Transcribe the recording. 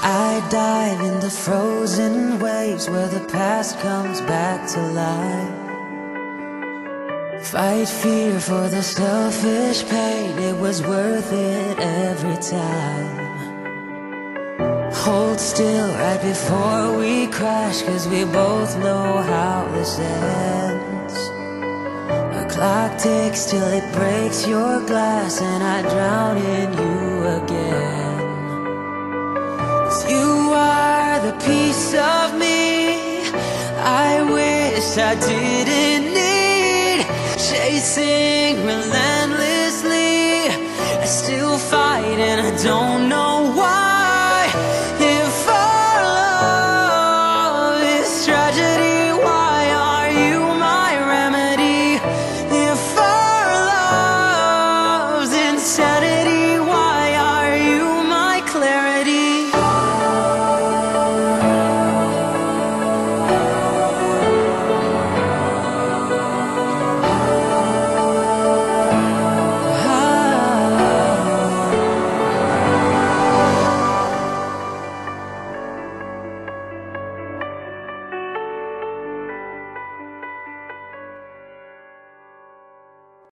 I dive in the frozen waves where the past comes back to life. Fight fear for the selfish pain, it was worth it every time. Hold still right before we crash, 'cause we both know how this ends. The clock ticks till it breaks your glass, and I drown in you again. 'Cause you are the piece of me I wish I didn't need. Chasing relentlessly, I still fight and I don't know